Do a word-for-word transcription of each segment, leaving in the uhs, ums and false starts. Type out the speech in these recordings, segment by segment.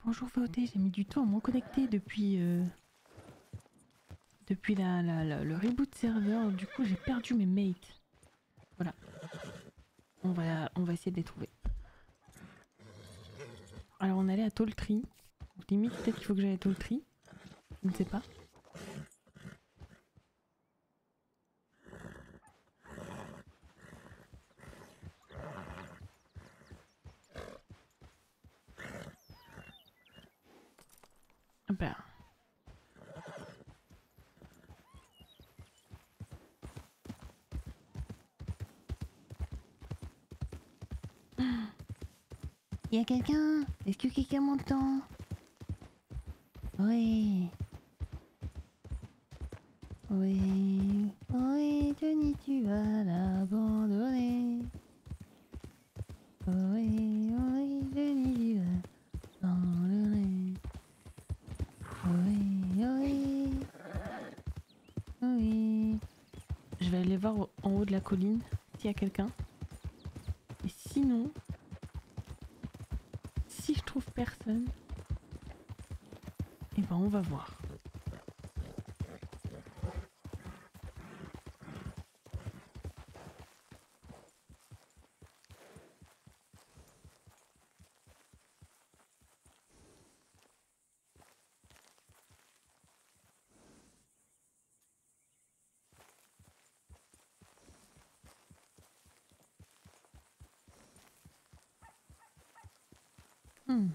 Bonjour V O T, j'ai mis du temps à me reconnecter depuis, euh, depuis la, la, la- le reboot serveur, du coup j'ai perdu mes mates. Voilà. On va, on va essayer de les trouver. Alors on allait à Talltree. Donc, limite peut-être qu'il faut que j'aille à Talltree. Je ne sais pas. Ah ben... Il y a quelqu'un? Est-ce que quelqu'un m'entend? Oui. Oui. Oui, Johnny, tu vas l'abandonner. Oui, oui, Johnny, tu vas l'abandonner. Oui, oui. Oui. Je vais aller voir en haut de la colline s'il y a quelqu'un. Et sinon, si je trouve personne, eh ben on va voir. Hmm.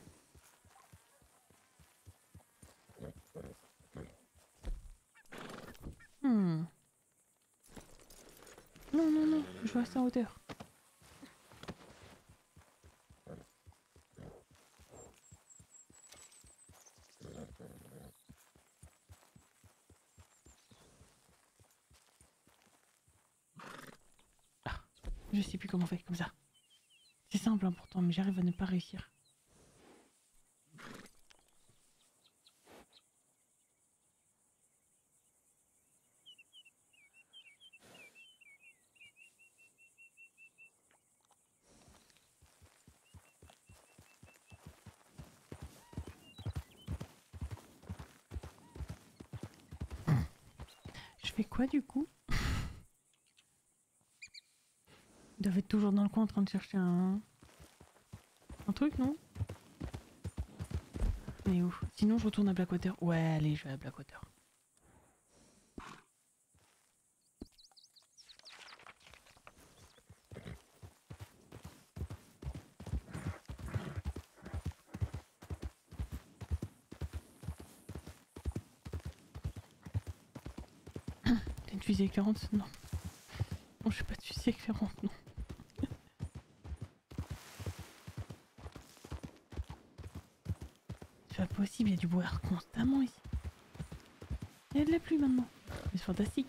Hmm. Non, non, non, je reste en hauteur. Ah, je sais plus comment on fait comme ça. C'est simple hein, pourtant, mais j'arrive à ne pas réussir. Je fais quoi du coup? Ils doivent être toujours dans le coin en train de chercher un... Un truc, non? Mais où? Sinon je retourne à Blackwater. Ouais, allez, je vais à Blackwater. T'as une fusée éclairante? Non. Non, je sais pas de fusée éclairante, non. C'est pas possible, il y a du brouillard constamment ici. Il y a de la pluie maintenant. Mais c'est fantastique.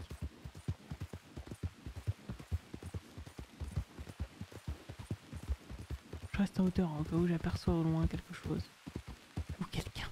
Je reste en hauteur hein, au cas où j'aperçois au loin quelque chose. Ou quelqu'un.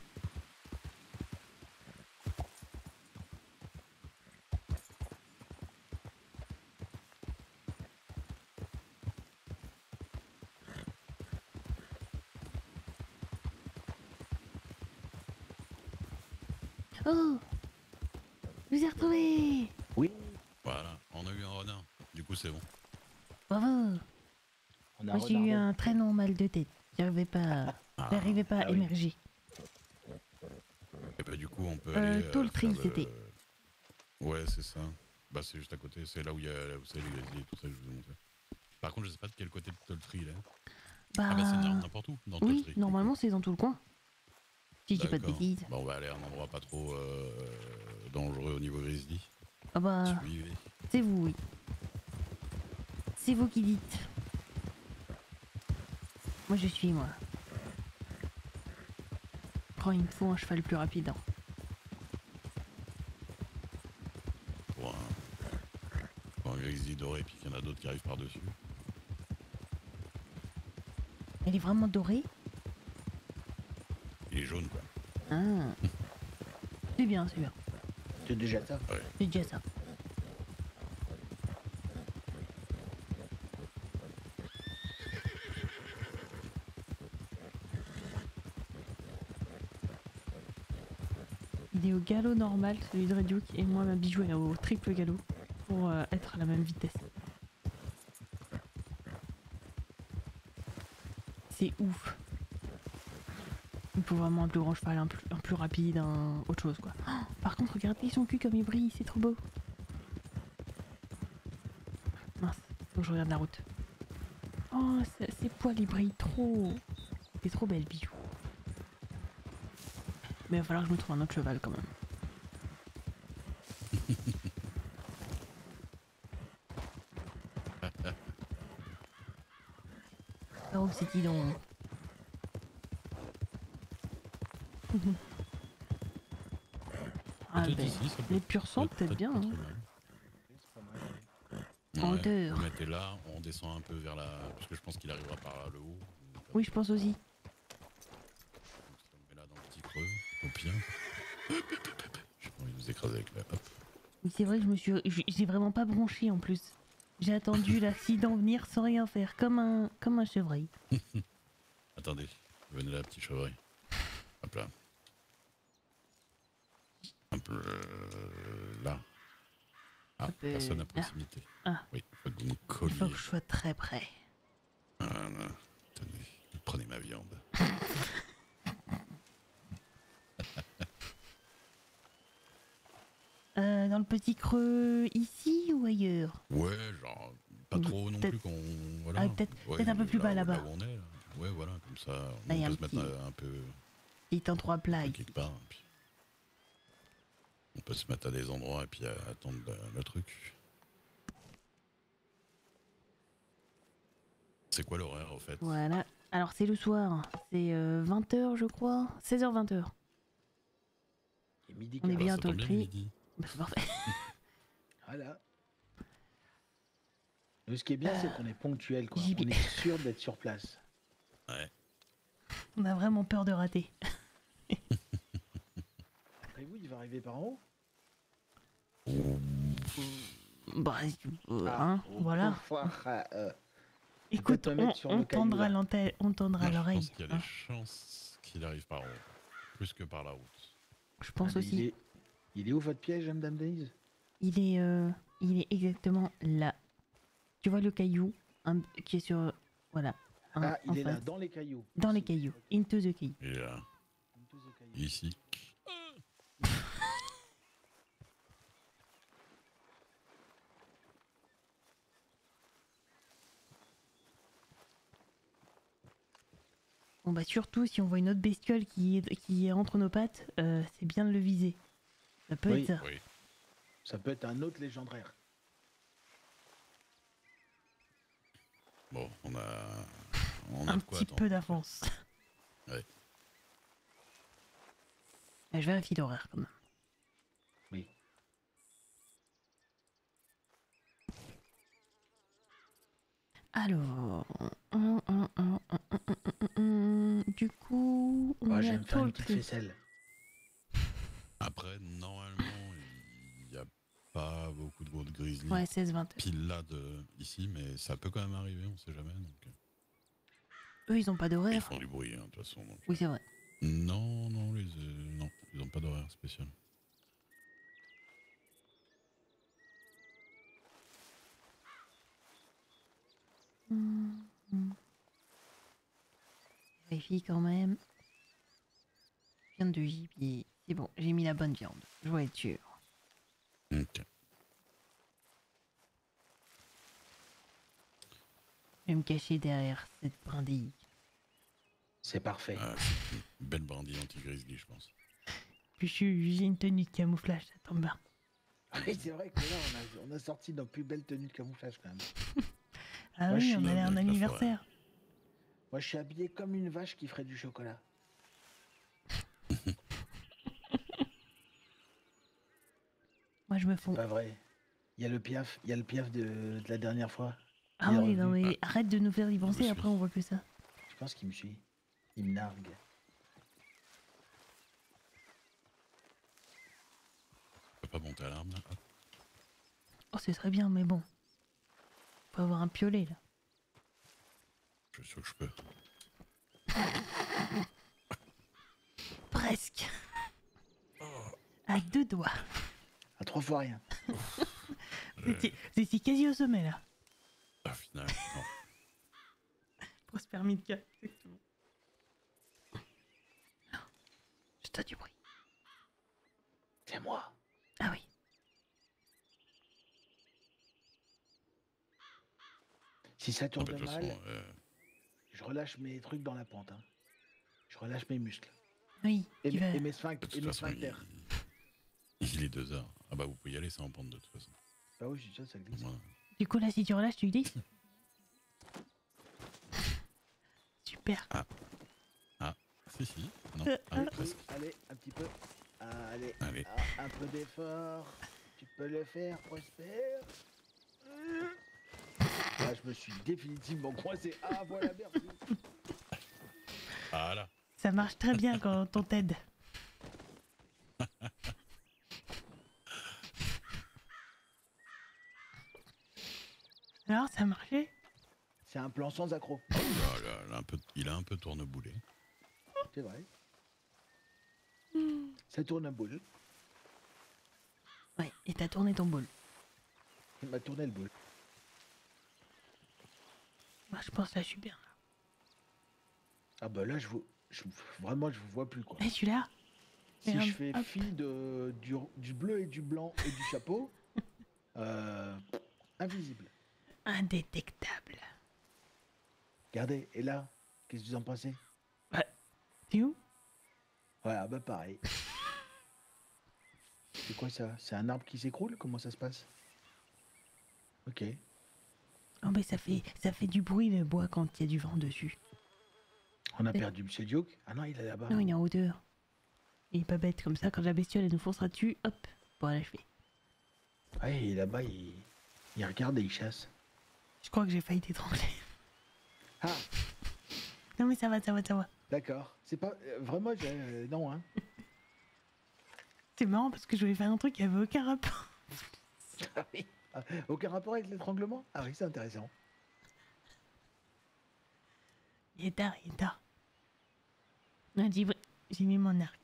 Oh! Je vous ai retrouvé! Oui, Voilà, on a eu un renard. Du coup, c'est bon. Bravo! on a Moi j'ai eu renardé. un très long mal de tête. J'arrivais pas, Ah, j'arrivais pas à Ah oui. émerger. et bah, du coup, on peut Euh, aller euh, Talltree, faire le. c'était. Ouais, c'est ça. Bah, c'est juste à côté. C'est là où il y a là où c'est les gaziers et tout ça que je vous ai montré. Par contre, je sais pas de quel côté de Talltree il est. Bah. Ah, bah, c'est n'importe où dans Oui, Talltree. du normalement coup. c'est dans tout le coin. Si je dis pas de D'accord. bêtises. Bah, on va aller à un endroit pas trop euh, dangereux au niveau grizzly. Ah bah. Suivez. C'est vous, oui. C'est vous qui dites. Moi je suis moi. Oh, il me faut un cheval plus rapide. Hein. Pour un, pour un grizzly doré, puis qu'il y en a d'autres qui arrivent par-dessus. Elle est vraiment dorée? Il est jaune, quoi. Ah. C'est bien, c'est bien. C'est déjà ça. Ouais. C'est déjà ça. Il est au galop normal, celui de Reduke, et moi ma bijou elle est au triple galop pour euh, être à la même vitesse. C'est ouf. Il faut vraiment un plus grand cheval, un plus, un plus rapide, un autre chose quoi. Oh, par contre, regardez son cul comme il brille, c'est trop beau. Mince, faut que je regarde la route. Oh, ses poils ils brillent trop. C'est trop belle, bijou. Mais il va falloir que je me trouve un autre cheval quand même. Oh, c'est dit donc. Ah Peut-être ben, ici, ça peut- les purs sang peut-être bien. pas Hein. trop mal. C'est pas mal. En Ouais, hauteur. vous mettez là, on descend un peu vers la... Parce que je pense qu'il arrivera par le haut. Oui, je pense aussi. Donc ça, on met là dans le petit creux, au pire. J'ai pas envie de vous écraser avec la... Hop. Oui, c'est vrai que je me suis, j'- j'ai vraiment pas bronché en plus. J'ai attendu l'accident venir sans rien faire, comme un, comme un chevreuil. Attendez, venez là, petit chevreuil. Hop là. Un peu euh, là. Ah, Hop, euh, personne à là. proximité. Ah. Oui, faut que vous me Il faut colliez. que je sois très près. Voilà. Tenez, prenez ma viande. Euh, dans le petit creux ici ou ailleurs? Ouais, genre, pas Ou trop non peut-être- plus qu'on... Voilà. Ah, peut-être- Ouais, peut-être un peu plus bas, là, là-bas. Là où on est, là. Ouais, voilà, comme ça, Là, y on a peut un se mettre petit- un, un peu... Il est en trois plats un peu ici. quelque part. Puis on peut se mettre à des endroits et puis à attendre le, le truc. C'est quoi l'horaire au fait? Voilà. Alors c'est le soir. C'est euh, vingt heures je crois. seize heures vingt heures. Et midi On est quart. Bah, bien ça tombe bien toltré. midi. Bah, c'est parfait. Voilà. Mais ce qui est bien, c'est qu'on est ponctuel, quoi. J'y vais. On est sûr d'être sur place. Ouais. On a vraiment peur de rater. Et vous, il va arriver par en haut. Bah, euh, Ah, hein, on voilà. peut voir, euh, euh, Écoute, peut-être me on, mettre sur on le caillou, tendra là. l'antenne, on tendra Non, je l'oreille. pense qu'il y a hein. des chances qu'il arrive par en haut. Plus que par la route. Je pense Ah, mais Il aussi. est... il est où votre piège, Madame Denise? Il est, euh, il est exactement là. Tu vois le caillou un- qui est sur, voilà. un- Ah, en il est là, face. dans les cailloux. Dans les Ici. cailloux. Ok. Into the caillou. Et là, Into the caillou. ici. Bon bah surtout si on voit une autre bestiole qui est, qui est entre nos pattes, euh, c'est bien de le viser. Ça peut Oui. être ça. Oui. Ça peut être un autre légendaire. Bon, on a... On a Un de quoi petit attendre. peu d'avance. Ouais. Je vérifie l'horaire quand même. Oui. Alors, hum, hum, hum, hum, hum, hum, hum, du coup, on Ah, est je à vais me faire une petite Toltree. faisselle. Après, normalement, il n'y a pas beaucoup de gros grizzlies. Ouais, seize vingt. Pile là de ici, mais ça peut quand même arriver, on sait jamais. Donc... Eux, ils ont pas Ils d'horaire. font du bruit, hein, de toute façon. donc. Oui, c'est vrai. Non, non, les, euh, non, ils n'ont pas d'horaire spécial. Hum, hum. Vérifie quand même. Viande de gibier. C'est bon, j'ai mis la bonne viande. Je dois être sûr. Ok. Je vais me cacher derrière cette brindille. C'est parfait. Ah, c'est une belle brindille anti-grizzly, je pense. Puis je suis- j'ai une tenue de camouflage, ça tombe bien. Oui, c'est vrai que là, on a, on a sorti nos plus belles tenues de camouflage quand même. Ah Moi, je oui, suis on a bien un avec la anniversaire. Moi, je suis habillé comme une vache qui ferait du chocolat. Moi, je me fonds. Pas vrai. Il y a le piaf, il y a le piaf de, de la dernière fois. Ah il est oui, non revenu. mais arrête de nous faire y penser, suis. après on voit que ça. Je pense qu'il me suit. Il me nargue. Je peux pas monter à l'arme là. Hop. Oh, c'est très bien, mais bon. Faut avoir un piolet, là. Je suis sûr que je peux. Presque. À deux doigts. À trois fois rien. Euh, C'était c'était quasi au sommet là. Au final, non. Prosper Midka, exactement. J'entends du bruit. C'est moi. Ah oui. Si ça Ah tourne bah, de toute mal, façon, euh, je relâche mes trucs dans la pente. Hein. Je relâche mes muscles. Oui, Et, tu mes- vas... et mes de sphinx- toute et mes façon, il... sphincters. il est deux heures. Ah bah vous pouvez y aller, c'est en pente de toute façon. Ah oui, j'ai déjà ça glisse. Moi, Du coup là si tu relâches tu glisses. Super. si, si. Non, Euh, ah, euh. presque. Allez, un petit peu. Allez, Allez. ah, un peu d'effort. Tu peux le faire, Prosper. Là, je me suis définitivement coincé. Ah, voilà, merci. Ah là. Ça marche très bien quand on t'aide. Alors ça a marché? C'est un plan sans accroc. Là, là, là, un peu, il a un peu tourneboulé. C'est vrai. Ça tourne un boule. Ouais, et t'as tourné ton bol. Il m'a tourné le boule. Moi je pense là je suis bien. Ah bah là, je vous... je- vraiment, je vous vois plus, quoi. Et celui-là? Si Merde, je fais hop. fi de, du, du bleu et du blanc et du chapeau, euh, invisible. Indétectable. Regardez, et là, qu'est-ce que vous en pensez? T'es où? Voilà, bah pareil. C'est quoi ça? C'est un arbre qui s'écroule? Comment ça se passe? Ok. Oh mais ça fait, ça fait du bruit le bois quand il y a du vent dessus. On a C'est- perdu Monsieur Duke. Ah non, il est là-bas. Non, il est en hauteur. Il est pas bête comme ça, quand la bestiole elle nous foncera dessus, hop, pour l'achever. Ouais, il est là-bas, il... il regarde et il chasse. Je crois que j'ai failli t'étrangler. Ah, Non mais ça va, ça va, ça va. d'accord. C'est pas... euh, vraiment, j'ai- euh, non, hein. C'est marrant parce que je voulais faire un truc qui avait aucun rapport. Ah oui. Ah, aucun rapport avec l'étranglement? Ah oui, c'est intéressant. Il est tard, il est tard. Non, j'ai j'ai mis mon arc.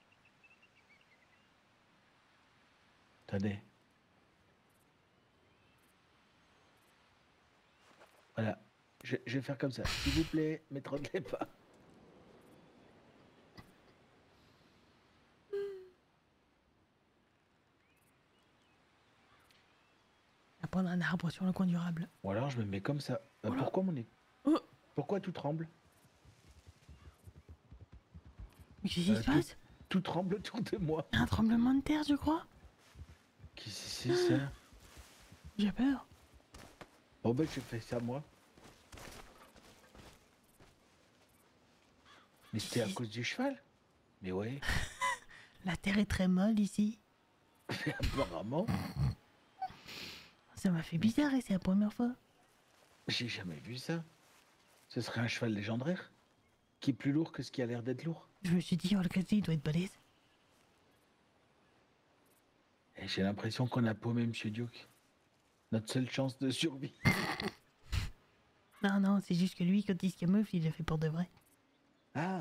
Attendez. Voilà. Je, je vais faire comme ça. S'il vous plaît, m'étranglez pas. À prendre un arbre sur le coin durable. Ou alors je me mets comme ça. Bah, Oula. pourquoi mon nez Oh. Pourquoi tout tremble? Mais qu'est-ce qui Euh, se passe? Tout tremble autour de moi. Un tremblement de terre, je crois. Qu'est-ce que c'est ça? J'ai peur. Bon ben je fais ça moi. Mais c'était à cause du cheval? Mais ouais, La terre est très molle ici. apparemment, Ça m'a fait bizarre et c'est la première fois. j'ai jamais vu ça. Ce serait un cheval légendaire qui est plus lourd que ce qui a l'air d'être lourd. Je me suis dit, oh le cassé, il doit être balèze. Et j'ai l'impression qu'on a paumé Monsieur Duke. Notre seule chance de survie. Non, non, c'est juste que lui, quand il se camoufle, il l'a fait pour de vrai. Ah,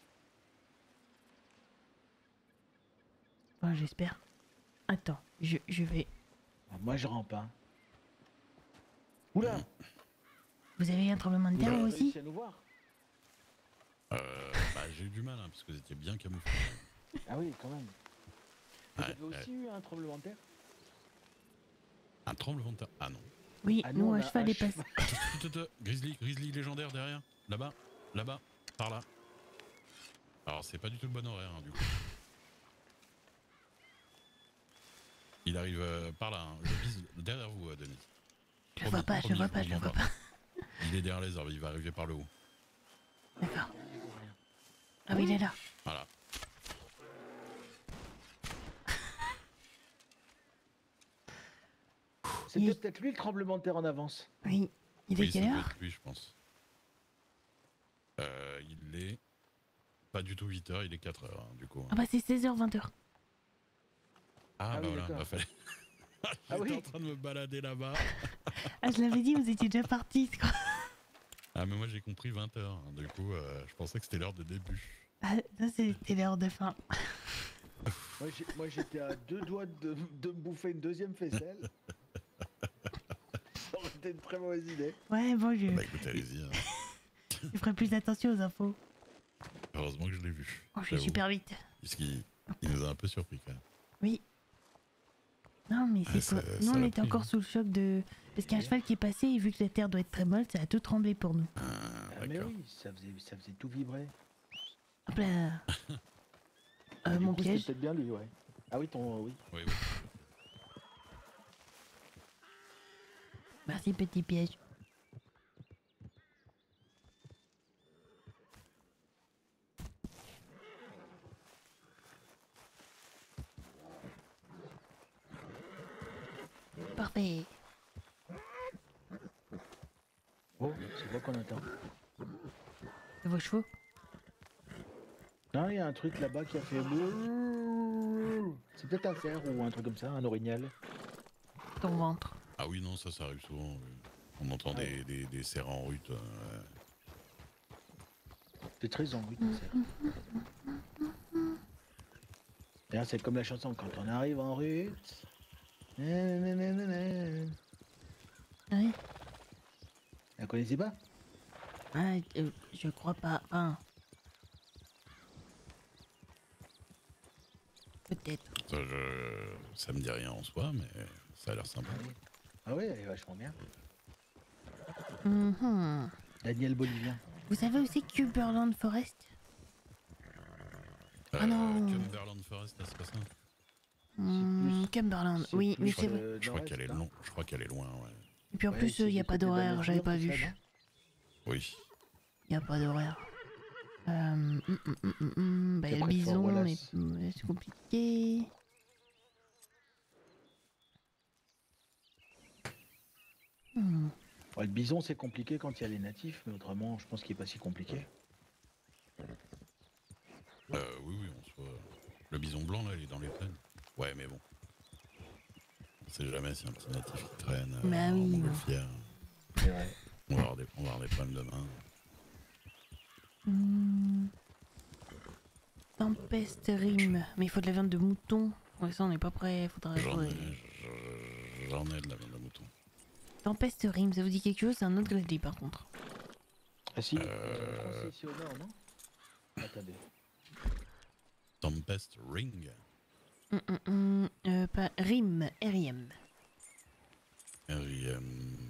Enfin, j'espère. Attends, je, je vais... moi je rampe hein. Oula, Vous avez eu un tremblement de vous terre avez vous réussi aussi? à nous voir? Euh, bah, j'ai eu du mal, hein, parce que vous étiez bien camouflés. Ah oui, quand même. Vous Ouais, avez aussi eu un tremblement de terre? Un tremblement de terre. Ah non. Oui, Ah, nous, on un a cheval un est passé. cheval. Tut, tut, tut, Grizzly, Grizzly légendaire derrière. Là-bas, là-bas, par là. Alors c'est pas du tout le bon horaire, hein, du coup. Il arrive euh, par là, hein. Je vise derrière vous, euh, Denis. Je le vois pas, je le vois pas, je le vois pas. Il est derrière les arbres, il va arriver par le haut. D'accord. Ah oui, il est là. Voilà. C'était Il- peut-être lui le tremblement de terre en avance. Oui. Il est Oui, ça quelle doit heure? être lui, je pense. Euh, il est pas du tout huit heures, il est quatre heures, hein, du coup. Ah bah c'est seize heures, vingt heures. Ah, Ah bah oui, voilà, d'accord. bah fallait... Ah J'étais oui. en train de me balader là-bas. Ah, je l'avais dit, vous étiez déjà partis, quoi. Ah mais moi j'ai compris vingt heures, hein. Du coup euh, je pensais que c'était l'heure de début. Ah, ça c'était l'heure de fin. Moi, j'ai- moi, j'étais à deux doigts de, de me bouffer une deuxième faisselle. Ça aurait été une très mauvaise idée. Ouais, bon, je, Bah écoute, allez-y. Hein. je ferai plus attention aux infos. Heureusement que je l'ai vu. Oh, je vais j'avoue. super vite. Puisqu'il il nous a un peu surpris quand même. Oui. Non, mais Ouais, c'est quoi ça- Nous, ça on l'a était pris, encore hein. sous le choc de. Parce qu'un Oui. cheval qui est passé, et vu que la terre doit être très molle, ça a tout tremblé pour nous. Ah, Ah, mais d'accord. oui, ça faisait, ça faisait tout vibrer. Hop là. Ah, Euh, du mon coup, c'était piège. peut-être bien lui, ouais. Ah oui, ton, oui. Oui, oui. Merci, petit piège. Parfait. Oh, c'est quoi qu'on attend? Vos chevaux. Non, il y a un truc là-bas qui a fait. C'est peut-être un cerf ou un truc comme ça, un orignal. Ton ventre. Ah oui, non, ça, ça arrive souvent. oui. On entend Ah des, des, des cerfs en rut. euh, C'est très envie de cerf. D'ailleurs, c'est comme la chanson quand on arrive en rut. nananana. Ouais. La connaissez pas? Ah, euh, je crois pas. Enfin. Peut-être. Ça, je... ça me dit rien en soi, mais ça a l'air sympa. Ah oui. Ah oui, elle est vachement bien. Mhm. Daniel Bolivien. Vous savez aussi Cumberland Forest? Euh, Ah non. Cumberland Forest, là, c'est pas ça Hmm, Cumberland, c'est oui, plus, mais Je c'est crois, vrai. euh, je crois nord-est, qu'elle est hein. long. Je crois qu'elle est loin, ouais. Et puis en Ouais, plus, c'est il n'y a du pas côté d'horaire, j'avais d'Annenberg, pas tout vu. ça, non? Oui. Il n'y a pas d'horaire. Euh, hum, hum, hum, hum, hum, bah, il y a C'est le près de Fort bison, mais Wallace. mais c'est compliqué. Hmm. Ouais, le bison, c'est compliqué quand il y a les natifs, mais autrement, je pense qu'il est pas si compliqué. Euh, oui, oui, on soit. Le bison blanc, là, il est dans les plaines. Ouais, mais bon. On sait jamais si un petit natif qui traîne euh, Bah en oui. montgolfière. C'est vrai. On va avoir des, on va avoir des problèmes demain. Hmm. Tempeste rime. Mais il faut de la viande de mouton. Ouais, ça, on n'est pas prêt. Faudra. J'en faudrait- ai, je- j'en ai de la viande de mouton. Tempeste rime, ça vous dit quelque chose? C'est un autre grizzly par contre. Ah si, Euh. euh, français ici au nord, non? Attendez. Tempest Ring. Hum, hum, hum, euh, pas rime, R I M. R I M.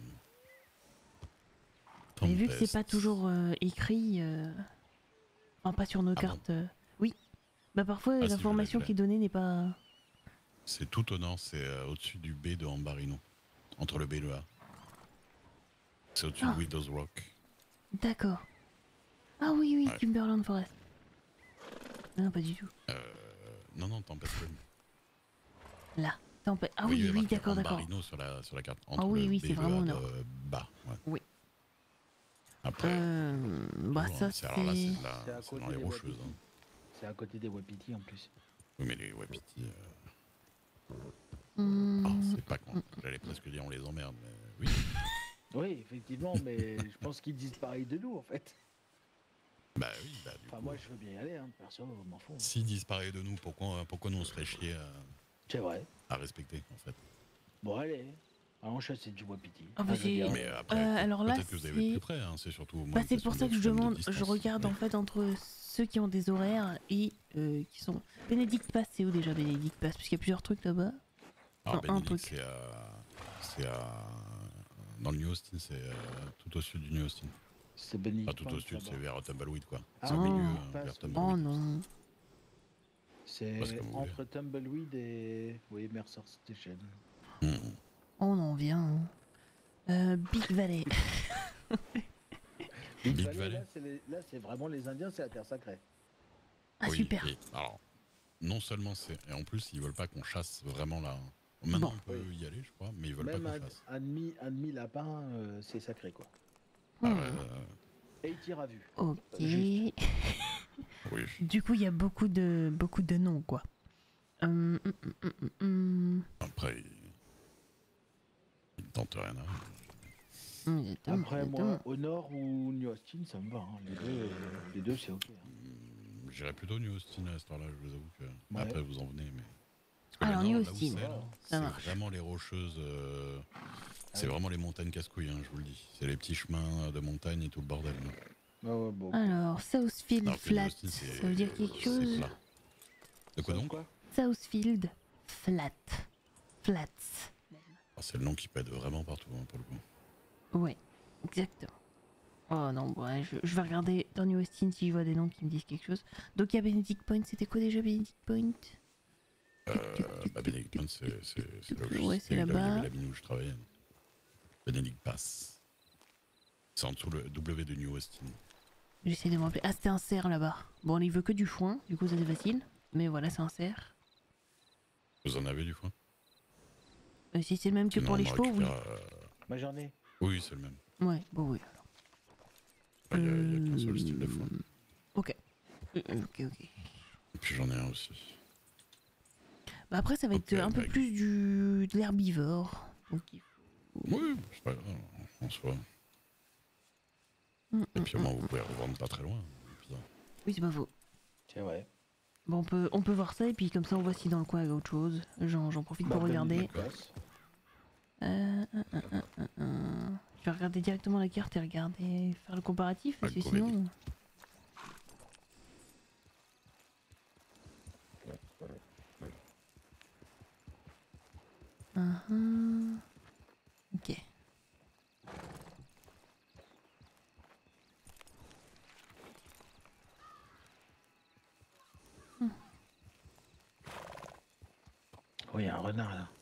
Mais vu que c'est pas Tempest. toujours euh, écrit, euh... enfin pas sur nos Ah cartes. euh, Oui. Bah parfois Ah, si, je l'ai, l'information je l'ai. qui est donnée n'est pas. C'est tout au nord, c'est euh, au-dessus du B de Ambarino. Entre le B et le A. C'est au-dessus Ah. de Widow's Rock. D'accord. Ah oui oui, Ouais. Cumberland Forest. Non pas du tout. Euh, non, non, Tempest Ring. Là. Tempête. Ah Oui, il y oui a oui, marqué d'accord d'accord. Ambarino sur la, sur la carte. Entre oui, le oui, B c'est et le vraiment A au de nord. bas. Ouais. Oui. Après, Euh... Bah toujours, ça hein, c'est- alors là, c'est c'est. de C'est la- à c'est côté dans les des rocheuses. Wapitis. Hein. C'est à côté des Wapiti en plus. Oui, mais les Wapiti, euh, Hum, oh, c'est pas con. J'allais presque dire on les emmerde, mais oui. Oui, effectivement, mais je pense qu'ils disent pareil de nous en fait. Bah oui, bah du Enfin, coup. moi je veux bien y aller, hein. Perso, je m'en fous. S'ils disparaissent de nous, pourquoi, pourquoi nous on se ferait chier à, C'est vrai. à respecter en fait? Bon, allez. Allons chasser du Wapiti. Ah, bah, je veux c'est- dire, Mais euh, après, Euh, peut- alors là, peut-être que vous avez été c'est- plus près, hein, c'est surtout. moi, Bah une c'est pour question ça que de je flemme de demande, je distance. regarde Ouais. en fait entre ceux qui ont des horaires et euh, qui sont. Bénédicte Pass, c'est où déjà Bénédicte Pass? Parce qu'il y a plusieurs trucs là-bas. Ah, Non, un Benedict, truc. c'est à. C'est à. Dans le New Austin, c'est euh, tout au sud du New Austin. c'est béni. Pas tout au sud, c'est vers Tumbleweed quoi. Ah, C'est au oh. milieu, Benedict euh, Pass, vers oui. Tumbleweed. Oh non. C'est Parce que vous voulez. entre Tumbleweed et. Oui, Mercer Station. Mmh. On en vient. hein. Euh, Big Valley. Big, Big Valley, Valley. là, c'est les- là, c'est vraiment les Indiens, c'est la terre sacrée. Ah Oui, super. et alors, non seulement c'est. Et en plus, ils veulent pas qu'on chasse vraiment là. Maintenant, Bon. on peut Oui. y aller, je crois, mais ils veulent Même pas un, qu'on chasse. un demi, un demi lapin, euh, c'est sacré quoi. Ah, Hmm. ouais, euh, Et il tire à vue. Ok. Juste. oui. Du coup, il y a beaucoup de beaucoup de noms quoi. Hum, hum, hum, hum, hum, hum. Après, ils. Ils tentent rien à rien. Hum, j'attends, Après, j'attends. moi, au nord ou New Austin, ça me va. hein. Les deux, euh, les deux c'est ok. hein. Mmh, j'irais plutôt New Austin à cette heure-là, je vous avoue que. Ouais. Après, vous en venez, mais. Parce que Alors, le nord, New là où Austin, c'est, là, ça c'est marche. vraiment les rocheuses. euh, C'est ouais. vraiment les montagnes casse-couilles, hein, je vous le dis. C'est les petits chemins de montagne et tout le bordel. là. Ah ouais, bon. Alors, Southfield Alors que New Flat, Austin, c'est. ça veut dire quelque c'est chose? plat. De quoi Ça, donc quoi Southfield Flat. Flats. Alors, c'est le nom qui peut être vraiment partout, hein, pour le coup. Ouais, exactement. Oh non, ouais, je, je vais regarder dans New Austin si je vois des noms qui me disent quelque chose. Donc il y a Benedict Point, c'était quoi déjà Benedict Point? Euh, bah, Benedict Point, c'est c'est- c'est là où je Ouais, c'est là où il y là-bas. avait la mine où je travaillais. Benedict Pass. C'est en dessous le W de New Austin. J'essaie de me rappeler. Ah, c'était un cerf là-bas. Bon, il veut que du foin, du coup ça c'est facile. Mais voilà, c'est un cerf. Vous en avez du foin Euh, si c'est le même que Sinon, pour les on en chevaux, oui. récupère, euh, Moi j'en ai. Oui, c'est le même. Ouais, bon, oui. Alors. Il n'y a, il y a qu'un seul style de foin. Ok. Euh, Ok, ok. Et puis j'en ai un aussi. Bah après, ça va Ok, être un peu bah, plus du de l'herbivore. Donc il faut. Oui, c'est pas grave, en soi. Mm, Et mm, puis au mm. moins, vous pouvez revendre pas très loin. et puis, hein. Oui, c'est pas faux. Tiens, ouais. Bon, on peut, on peut voir ça et puis comme ça on voit si dans le coin il y a autre chose. J'en j'en profite Bah, pour regarder. Benedict Pass. Euh, euh, euh, euh, euh, euh. Je vais regarder directement la carte et regarder, faire le comparatif parce Ah, que le comédie. sinon. Uh -huh. Ok. Oh, il y a un renard là.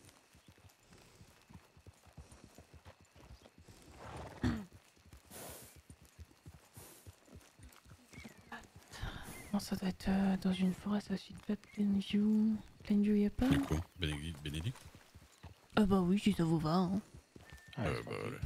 Non, ça doit être euh, dans une forêt, ça suit pas Plainview. Plainview, y a pas? Du coup, Bénédicte, Bénédicte Ah bah oui, si ça vous va. Hein. Ah, euh, c'est bah, parti. allez.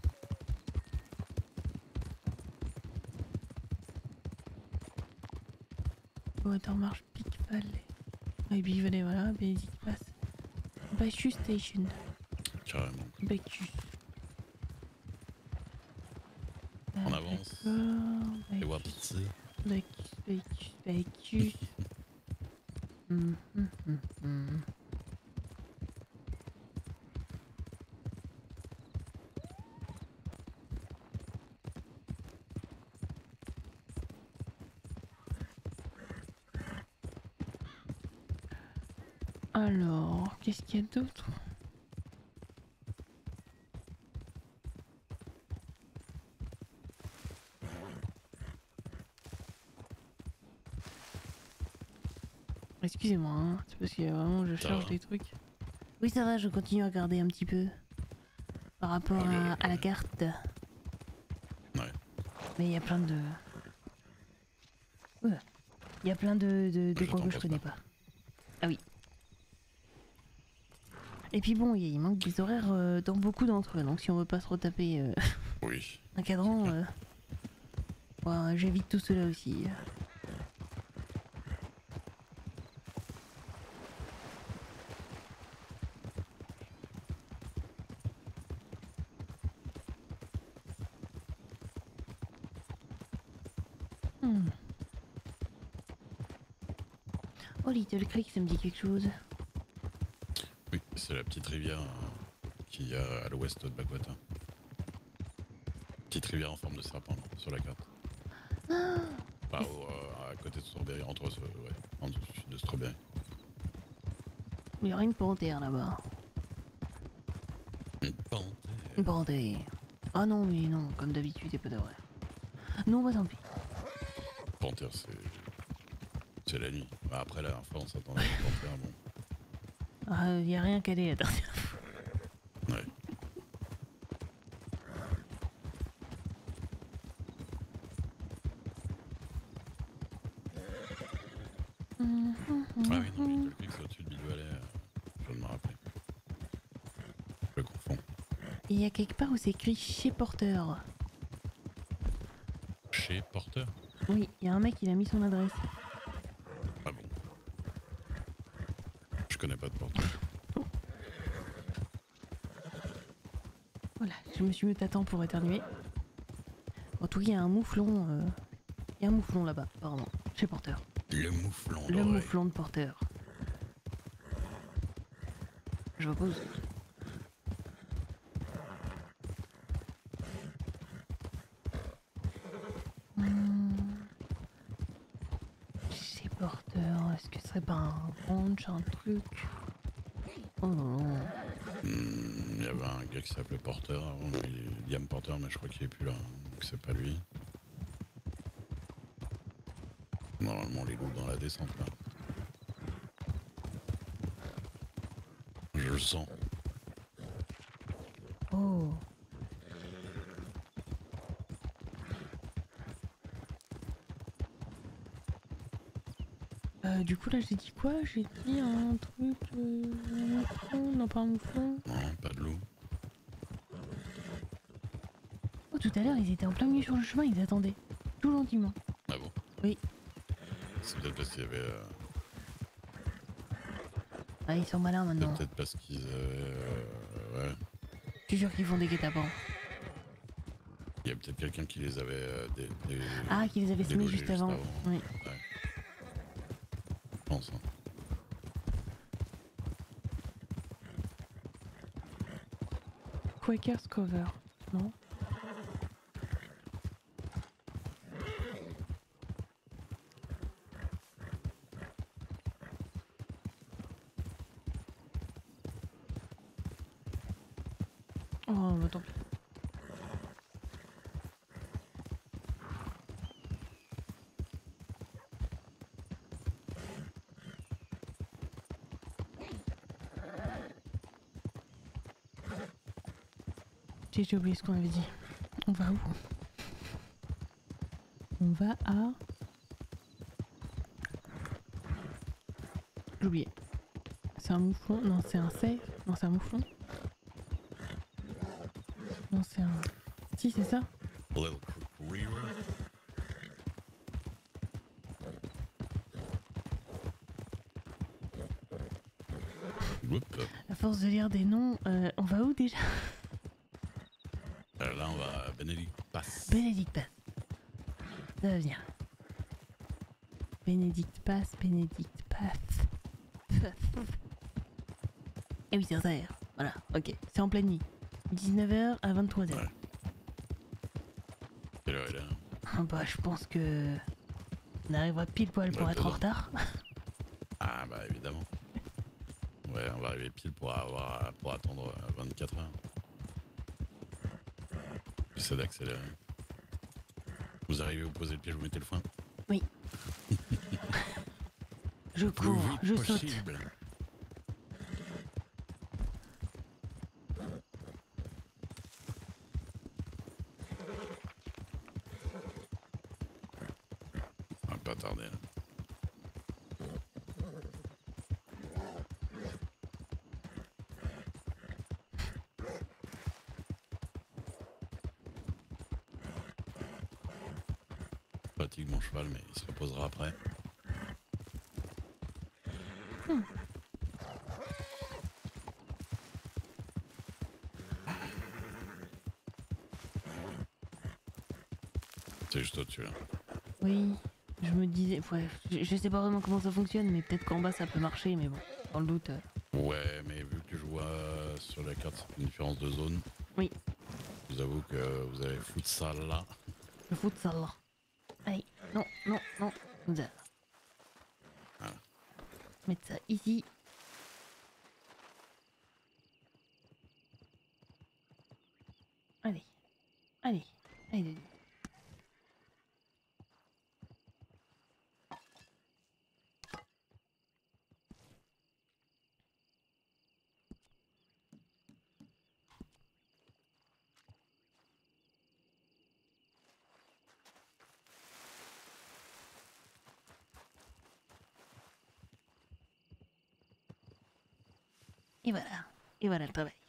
Watermarsh Peak Valley. Et puis venez, voilà, Benedict Pass. Bacchus Station. Carrément. Bacchus. On Ah, avance. d'accord, Et voir Bacchus. pizza. Bacchus, Bacchus, Bacchus. Hum, hum, hum, hum. Alors, qu'est-ce qu'il y a d'autre? Excusez-moi, hein, c'est parce que vraiment je Ça cherche va. des trucs. Oui, ça va, je continue à regarder un petit peu par rapport Ok, à, ok, à la ok. carte. Ouais. Mais il y a plein de. Ouais. Il y a plein de, de, de Je coins t'en que je pense connais pas. pas. Ah oui. Et puis bon, il il manque des horaires euh, dans beaucoup d'entre eux, donc si on veut pas se retaper euh, Oui. un cadran, euh, ouais, j'évite tout cela aussi. Hmm. Oh, Little Creek, ça me dit quelque chose. Oui, c'est la petite rivière euh, qu'il y a à l'ouest de Bakwata. Petite rivière en forme de serpent là, sur la carte. Ah, Enfin, au, euh, à côté de Strawberry, entre ce, ouais, en dessous de Strawberry. il y aura une panthère là-bas. Une panthère. Une panthère. Ah non, mais non, comme d'habitude, il n'y a pas d'horaire. Non, bah tant pis. Panthère, c'est. C'est la nuit. Bah, après, la dernière fois, on s'attendait à une panthère, bon. Ah, il n'y a rien qu'à aller la dernière fois. Ouais. Ah oui, non, Little Creek, c'est au-dessus de Big Valley. Euh, je viens de me rappeler. Je le confonds. Il y a quelque part où c'est écrit chez Porter. Chez Porter. Oui, il y a un mec, il a mis son adresse. Ah bon. Je connais pas de Porter. Voilà, je me suis mis à temps pour éternuer. En tout cas, il y a un mouflon. euh, Il y a un mouflon là-bas, apparemment, chez Porter. Le mouflon Le doré. mouflon de porteur. Je vois pas où c'est. Hmm. C'est porteur. Est-ce que ce serait pas un ranch, un truc? Oh non, non. Hmm, Il y avait un gars qui s'appelait Porter avant, mais il est Liam Porter, mais je crois qu'il est plus là, donc c'est pas lui. Normalement, les loups dans la descente là. Je le sens. Oh. Euh, du coup là j'ai dit quoi? J'ai dit un truc... Euh, un mouflon? Non pas un mouflon. Non, pas de loup. Oh tout à l'heure ils étaient en plein milieu sur le chemin, ils attendaient. Tout gentiment. Ah bon? Oui. C'est peut-être parce qu'il y avait. Euh... Ah ils sont malins C'est maintenant. peut-être parce qu'ils avaient. Euh... Ouais. Je suis sûr qu'ils font des guet-apens. Il y a peut-être quelqu'un qui les avait. Euh, des, des... Ah qui les avait semés délogés juste avant. Oui. Ouais. Je pense. Hein. Quakers cover. Non? Oh bah tant pis. J'ai j'ai oublié ce qu'on avait dit. On va où? On va à... J'ai oublié. C'est un mouflon? Non c'est un safe? Non c'est un mouflon? Non c'est un... Si c'est ça? Little Creek River. Oups. À force de lire des noms, euh, on va où déjà? Euh, Là, on va à Benedict Pass. Bénédicte passe. Ça va venir. Bénédicte passe, Bénédicte passe. Et oui, c'est ça. Voilà, ok. C'est en pleine nuit. dix-neuf heures à vingt-trois heures. Ouais. Quelle heure est là? Ah bah, je pense que... On arrivera pile poil pour Ouais, être en dedans. retard. Ah, bah évidemment. Ouais, on va arriver pile pour, avoir, pour attendre euh, vingt-quatre heures. J'essaie d'accélérer. Vous arrivez, vous posez le pied, vous mettez le frein. Oui. Je Plus cours, vite je saute. possible. On va pas tarder. Là. Fatigue mon cheval, mais il se reposera après. Hmm. C'est juste au-dessus là. Oui, je me disais... Ouais, je, je sais pas vraiment comment ça fonctionne, mais peut-être qu'en bas ça peut marcher, mais bon, dans le doute... euh, Ouais, mais vu que je vois euh, sur la carte c'est une différence de zone. Oui. Je vous avoue que vous allez foutre ça là. Je fous de ça là. Allez, non, non, non. Comme ça. Voilà. Mettre ça ici. Allez, allez, allez. Et voilà, et voilà le travail.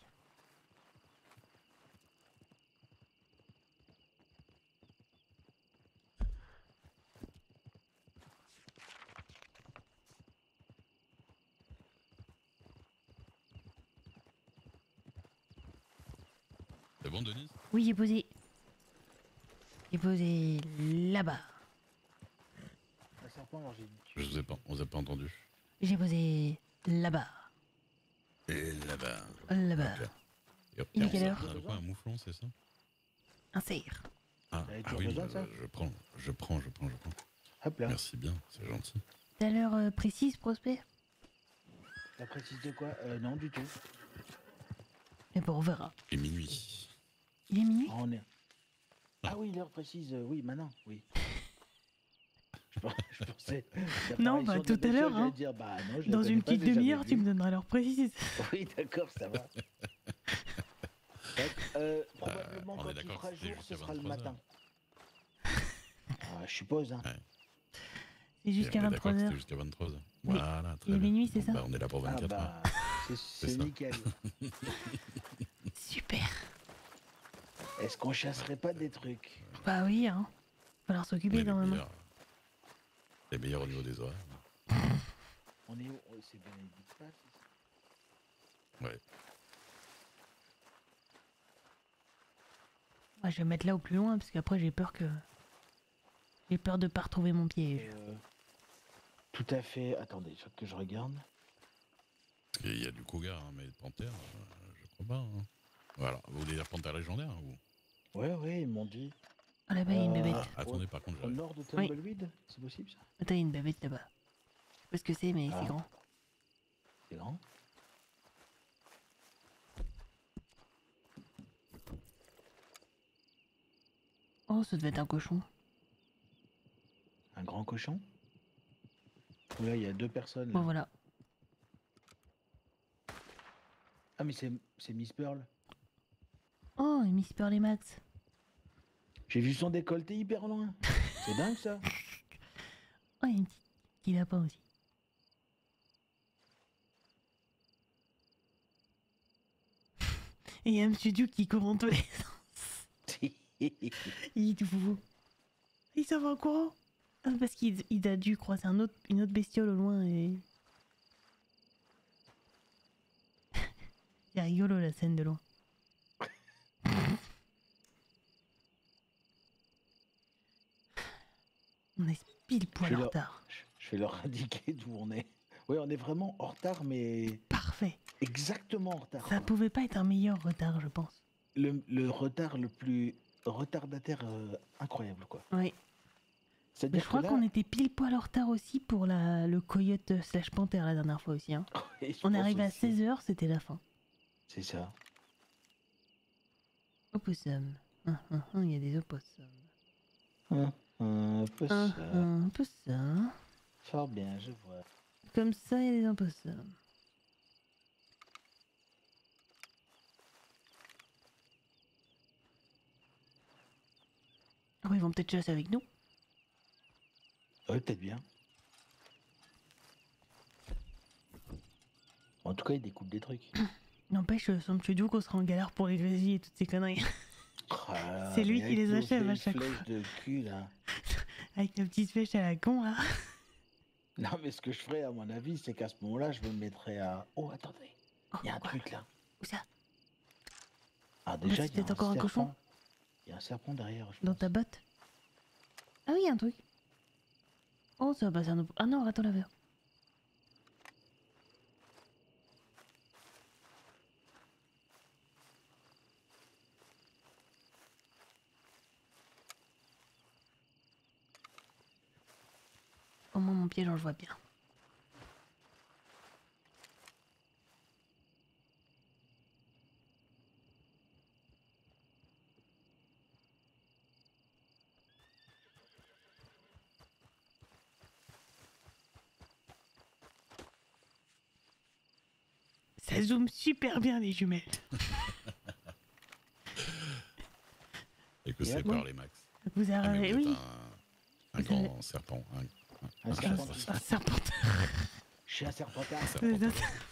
C'est bon, Denise? Oui, j'ai posé. J'ai posé là-bas. Ça sert emplacement, alors j'ai dit. Je vous ai pas, on vous a pas entendu. J'ai posé là-bas. Et là-bas. Là-bas. Ok. Et- Il et est on quelle sait- heure On a quoi, un mouflon, c'est ça? Un cerf. Ah, T'avais ah toujours oui, besoin de ça euh, je prends, je prends, je prends, je prends. Hop là. Merci bien, c'est gentil. T'as l'heure euh, précise, Prosper? T'as précisé quoi? Euh, non, du tout. Mais bon, on verra. Et minuit. Il est minuit? Ah, on est... ah oui, l'heure précise, euh, oui, maintenant, oui. Je pens- je pensais. Non, l'apparition bah, de tout à bestiole, l'heure, j'allais hein. dire, bah, non, je la Dans connais une pas, petite je l'ai jamais demi-heure, tu vue. me donneras l'heure précise. Oui, d'accord, ça va. Donc, euh, probablement on est quand il d'accord fera que c'était jour, ce jusqu'à sera le vingt-trois matin. heures. Ah, je suppose, hein. Ouais. C'est Et jusqu'à on est d'accord vingt-trois que heures. c'était jusqu'à vingt-trois heures. Oui. Voilà, très Et bien. minuit, c'est Bon, ça? bah, on est là pour Ah vingt-quatre bah, heures. c'est C'est c'est ça. nickel. Super. Est-ce qu'on chasserait pas des trucs? Bah oui, hein. Falloir On est s'occuper les normalement. meilleurs. Les meilleurs au niveau des horaires. On est où? Oh, c'est Benedict Pass, ici. Ouais. Moi, je vais mettre là au plus loin parce qu'après j'ai peur que. J'ai peur de pas retrouver mon piège. Euh, tout à fait. Attendez, il faut que je regarde. Parce qu'il y a du cougar, hein, mais de panthère, euh, je crois pas. Hein. Voilà. Vous voulez dire panthère légendaire ou... Ouais, ouais, ils m'ont dit. Ah là-bas, il y a une Euh, bébête. Ah, attendez, par contre, Au j'arrive. nord de Oui. Tumbleweed, c'est possible ça? Attends, il y a une bébête là-bas. Je sais pas ce que c'est, mais Ah. c'est grand. C'est grand. Oh, ça devait être un cochon. Un grand cochon? Là, il y a deux personnes. Là. Bon, voilà. Ah, mais c'est c'est Miss Pearl. Oh, et Miss Pearl et Max. J'ai vu son décolleté hyper loin. C'est dingue ça. Oh, il y a une petite petit lapin aussi. Et il y a Monsieur Duke qui court en tous les sens. Il est tout foufou. Il s'en va en courant. Ah, parce qu'il il a dû croiser un autre, une autre bestiole au loin et... C'est rigolo la scène de loin. On est pile poil Je en leur- retard. Je je vais leur indiquer d'où on est. Oui, on est vraiment en retard, mais Parfait. exactement en retard. Ça pouvait pas être un meilleur retard, je pense. Le, le retard le plus retardataire euh, incroyable, quoi. Oui. Mais C'est-à-dire je crois que là, qu'on était pile poil en retard aussi pour la, le coyote slash panthère la dernière fois aussi. Hein. oui, je On est pense arrivé à aussi. seize heures, c'était la fin. C'est ça. Opossum. Hum, hum, hum, Il y a des opossums. Un, un peu Hum, ça. hum, Un peu ça. Fort bien, je vois. Comme ça, il y a des opossums. Oh, ils vont peut-être chasser avec nous. Ouais, peut-être bien. En tout cas, il découpe des trucs. N'empêche, euh, son monsieur Duke, on sera en galère pour les grésilles et toutes ces conneries. Oh là là, C'est lui mais qui avec les nos achève à vieilles chaque flèches de cul, là. Avec la petite flèche à la con, là. Non, mais ce que je ferais, à mon avis, c'est qu'à ce moment-là, je me mettrais à... Oh, attendez, Oh, il y a un quoi truc, là. Où ça? Ah, bah, déjà, c'est il y a peut-être encore un serpent. cochon. Il y a un serpent derrière, je Dans pense. ta botte? Ah oui, il y a un truc. Oh, ça va passer un autre... Ah non, raton laveur. Au moins, mon piège, on le voit bien. Ça zoome super bien, les jumelles. Et que Et c'est attends. par les max. Vous Ah, mais avez... vous êtes oui, un, un Vous avez- grand serpent. Un, Un un serpent. chasseur. un serpent. Je suis un serpentard. Un serpent.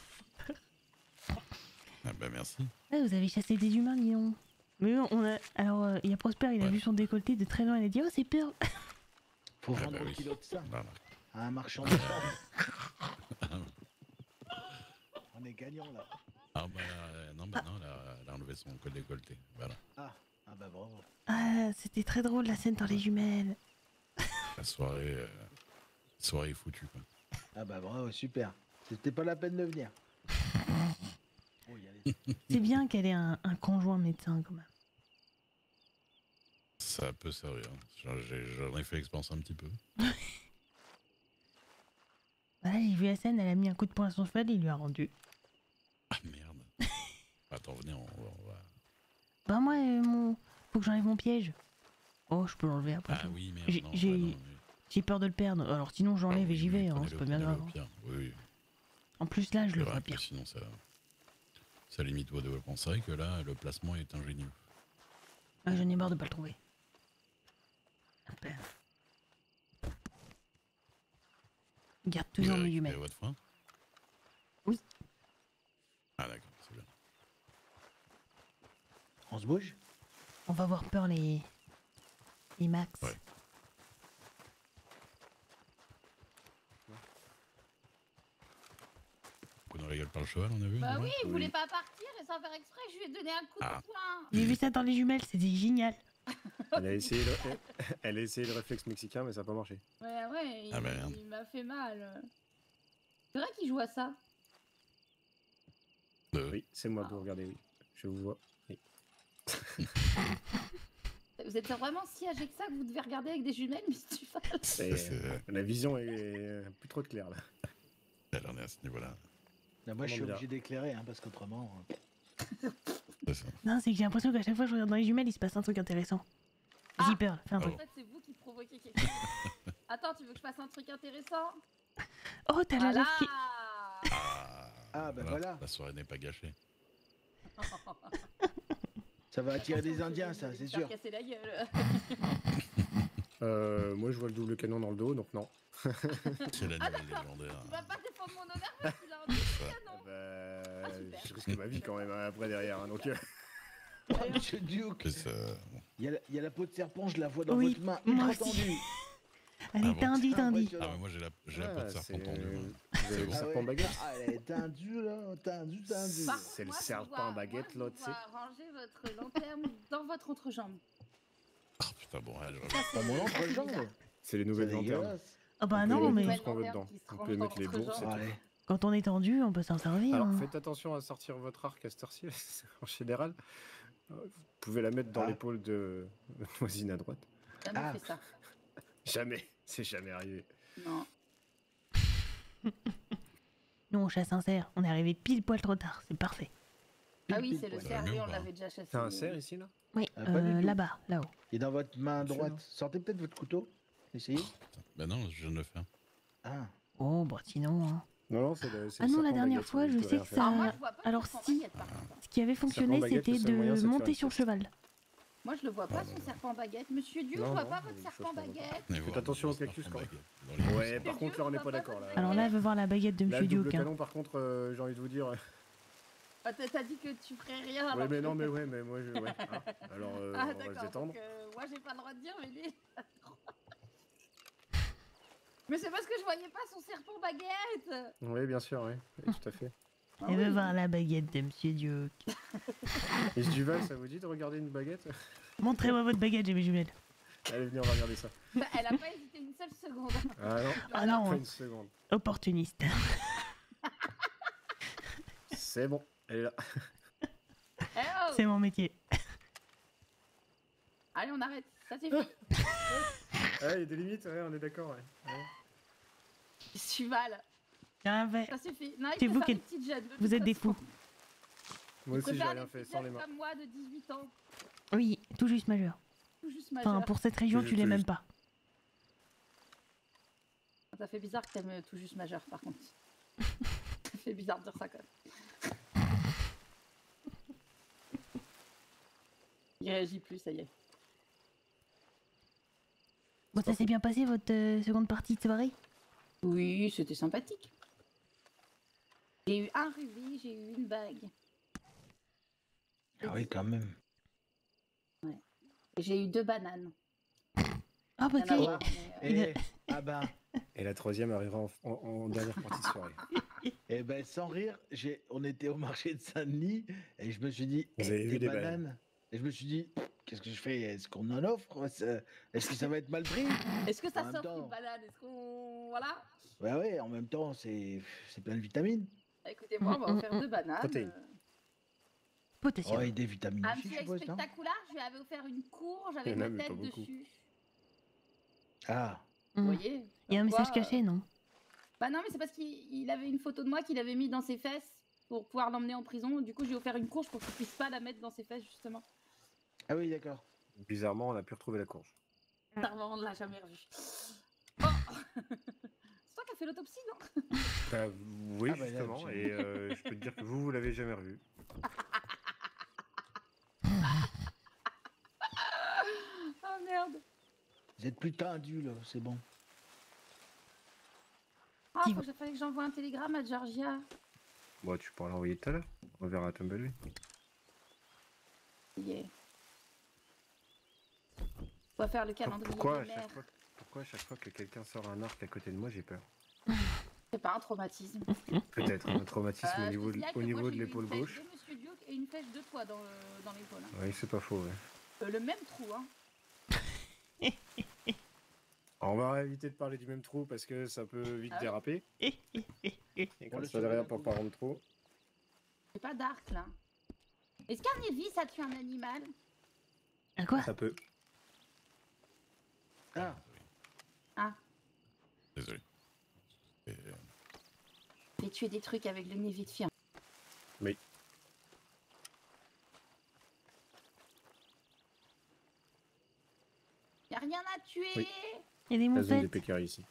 Ah bah merci. Ah, vous avez chassé des humains, dis donc. Mais oui, on a... Alors, euh, il y a Prosper, il a Ouais. vu son décolleté de très loin, il a dit « Oh, c'est peur !» Faut Ah vendre bah au oui. kilo de ça Voilà. à un marchand de sang. On est gagnant, là. Ah bah euh, non, bah non, elle a, elle a enlevé son col décolleté. Voilà. Ah, ah bah bravo. Ah, c'était très drôle, la scène dans les jumelles. La soirée, euh, Soirée foutue, quoi. Ah bah bravo, super. C'était pas la peine de venir. Oh, y a les- C'est bien qu'elle ait un, un conjoint médecin quand même. Ça peut servir. J'en j'ai- j'en ai fait l'expérience un petit peu. Voilà, j'ai vu la scène, elle a mis un coup de poing à son cheval et il lui a rendu. Ah merde. Attends, venez, on va... on va- Bah moi, euh, mon... faut que j'enlève mon piège. Oh, je peux l'enlever après. Ah ça. oui, merde, J'ai- non, j'ai- ouais, non, mais- J'ai peur de le perdre. Alors sinon, Ah j'enlève oui, et j'y oui, vais, hein, prenez-le, c'est pas bien prenez-le grave. au pire. Oui, oui. En plus, là, je le C'est vrai vois que bien. sinon, ça... ça limite vos développements. C'est vrai que là, le placement est ingénieux. Ah, j'en ai marre de pas le trouver. Hop là. Garde Vous toujours avez mes récupéré jumelles. votre frein? Oui. Ah d'accord, c'est bien. On se bouge? On va voir peur les... les max. Ouais. Coup dans la gueule par le cheval, on a vu? Bah ouais oui, il Oui. voulait pas partir et sans faire exprès, je lui ai donné un coup Ah. de poing. J'ai vu ça dans les jumelles, c'était génial. Elle a essayé le, elle, elle a essayé le réflexe mexicain, mais ça n'a pas marché. Ouais, ouais, il, Ah, merde. il m'a fait mal. C'est vrai qu'il joue à ça. Euh, Oui, c'est moi, vous regardez, oui. Je vous vois. Oui. Vous êtes vraiment si âgé que ça que vous devez regarder avec des jumelles, Miss Tufal. C'est- c'est- La vision est plus trop claire là. Elle en est à ce niveau-là. Là, moi, je suis Comment obligé d'éclairer, hein, parce qu'autrement... euh, C'est ça. Non, c'est que j'ai l'impression qu'à chaque fois que je regarde dans les jumelles, il se passe un truc intéressant. Ah. J'ai peur, fais un Ah truc. En fait, c'est vous qui provoquez quelque chose. Attends, tu veux que je fasse un truc intéressant? Oh, t'as la Voilà. lèvre qui... Ah, Ah, bah voilà. La soirée n'est pas gâchée. Ça va attirer des Indiens, ça, Je vais c'est me faire sûr. casser la gueule. Euh, moi, je vois le double canon dans le dos, donc non. C'est l'animal d'accord. légendaire. Tu vas pas défendre mon honneur parce qu'il a un double canon. Bah, Ah, super. je risque ma vie quand même hein, après derrière, hein, donc. euh, Oh, Monsieur Duke, Que ça... il y, a la- il y a la peau de serpent, je la vois dans Oui, votre main, moi ultra aussi. tendue. Elle Ah est bon tendue, tendue. Impressionnant. Ah mais moi j'ai la, j'ai la ah, peau de serpent c'est- tendue. moi. Vous avez le bon. Ah serpent ouais. baguette? Ah, elle est tendue, là, tendue, tendue. Par contre, C'est le moi, je serpent vous vois- baguette, moi, l'autre, je vous c'est- vois ranger votre lanterne dans votre entrejambe. Ah putain, bon, ouais, je... Ça, c'est- Pas mon c'est entrejambe. bizarre. C'est les C'est nouvelles lanternes. dégueulasse. Ah bah On peut non, les mais mettre tout ce qu'on veut Lanterne dedans. qui se On range peut dans mettre les votre bourses et jambe. tout. Allez. quand on est tendu, on peut s'en servir. Alors hein. faites attention à sortir votre arc à cette heure-ci, en général. euh, Vous pouvez la mettre dans Ah. l'épaule de votre voisine à droite. Jamais Ah. fait ça. Jamais, c'est jamais arrivé. Non. Nous, on chasse un cerf. On est arrivé pile poil trop tard. C'est parfait. Ah oui, c'est le Pile, cerf, mieux oui, ou on pas l'avait déjà chassé. T'as un cerf ici là? Oui, Ah, pas du euh, tout. là-bas, là-haut. Et dans votre main Monsieur, droite, non. sortez peut-être votre couteau. Essayez. Bah non, je viens de le faire. Ah. Oh, bah sinon... hein. Non, non, c'est le. c'est Ah le non, la serpent dernière baguette, fois, vous je pouvez sais rien que faire. ça- Alors moi, je vois pas Alors son serpent si. baguette, par contre. Ce qui avait fonctionné, baguette, c'était le seul moyen, de c'est de faire monter une sur le sieste. cheval. Moi, je le vois pas, son serpent baguette. Monsieur Dieu, je Non, vois non, pas il votre est serpent chaud, je comprends. baguette. Venez voir attention le au cactus, serpent quand baguette dans les Ouais, bosses. par contre, là, on n'est pas d'accord là. Alors là, elle veut voir la baguette de Là, Monsieur le double Duke. hein. canon, par contre, euh, j'ai envie de vous dire. Ah, t'as t'as dit que tu ferais rien. Ouais, alors mais que- non, mais ouais, mais moi, je. Ouais. hein. Alors, euh, Ah, on va se d'accord. détendre. Donc, euh, moi, j'ai pas le droit de dire, mais lui. Mais c'est parce que je voyais pas son serpent baguette. Oui, bien sûr, oui, oui, tout à fait. Ah Elle oui. veut voir la baguette de Monsieur Duke. Et ce Duval, ça vous dit de regarder une baguette? Montrez-moi votre baguette, j'ai mes jumelles. Allez, venez, on va regarder ça. Bah, elle a pas hésité une seule seconde. Ah non, Ah non, pas hein. une seconde. Opportuniste. C'est bon, elle est là. Eh oh C'est mon métier. Allez, on arrête. Ça suffit. Ah, il y a des limites, ouais, on est d'accord, ouais. ouais. Suval. Rien fait. Ça suffit. Non, il C'est faut vous faire qui des êtes- petites jeunes, de Vous toute êtes des façon. fous. Moi Il aussi, j'ai préfère rien des fait, petites sans les jeunes mains. comme moi de dix-huit ans. Oui, tout juste majeur. Tout juste majeur. Enfin, pour cette région, Tout tu juste, l'es tout même juste. pas. Ça fait bizarre que t'aimes euh, tout juste majeur, par contre. Ça fait bizarre de dire ça, quand même. Il réagit plus, ça y est. Bon, ça s'est bien passé votre euh, seconde partie de soirée? Oui, c'était sympathique. J'ai eu un rubis, j'ai eu une bague. Ah oui, quand même. Et j'ai eu deux bananes. Ah, bah Rien à c'est... voir, mais, euh, Et, ah ben, Et la troisième arrivera en, en- en dernière partie de soirée. eh ben, sans rire, j'ai, on était au marché de Saint-Denis et je me suis dit, Vous eh, avez vu des des bananes. Et je me suis dit, qu'est-ce que je fais? Est-ce qu'on en offre? Ça- Est-ce que ça va être mal pris? Est-ce que En ça même s'offre temps. une banane? Est-ce qu'on. Voilà. Bah ouais, en même temps, c'est c'est plein de vitamines. Écoutez-moi, on va Mm, offrir mm, deux bananes. Protéines. euh. Potassium. Oh, et des vitamines Un aussi, petit je suppose, non? spectaculaire, je lui avais offert une courge Il avec y en a, ma mais pas tête beaucoup. dessus. Ah, Vous Mm. voyez? Il y a un Comme message quoi, caché, euh, non? Bah non, mais c'est parce qu'il il avait une photo de moi qu'il avait mis dans ses fesses pour pouvoir l'emmener en prison. Du coup, j'ai offert une courge pour qu'il puisse pas la mettre dans ses fesses, justement. ah oui, d'accord. Bizarrement, on a pu retrouver la courge. Bizarrement, on ne l'a jamais revu. Oh c'est toi qui as fait l'autopsie, non? Bah, oui, Ah bah là, justement, j'ai- et euh, je peux te dire que vous, vous l'avez jamais revu. Oh merde. Vous êtes plus tendu, là, c'est bon. Ah, Dis- faut que fallait que j'envoie un télégramme à Georgia. Bon, tu pourras l'envoyer tout à l'heure. On verra à Tumblr. Yeah. On va faire le calendrier Pourquoi à, des mères. chaque fois, pourquoi à chaque fois que quelqu'un sort un arc à côté de moi, j'ai peur? C'est pas un traumatisme. Peut-être un traumatisme Euh, au je niveau, te de- signale au que niveau moi, de j'ai eu l'épaule une flèche gauche. de Monsieur Duke et une flèche de toi dans, le- dans l'épaule. Hein. Oui, c'est pas faux, ouais. Euh, le même trou, hein. On va éviter de parler du même trou parce que ça peut vite Ah ouais. déraper. Eh, eh, eh, eh. Et On quand le ça derrière saurait pour un pas coup. rendre trop. J'ai pas d'arc, là. Est-ce qu'un évis, ça tue un animal? À quoi? Ça peut. Ah, Ah, Désolé. Et, euh, j'ai tué des trucs avec le nez vite fait. Oui. Y'a rien à tuer. Oui. Il y a des La zone des moufettes. pécaries ici.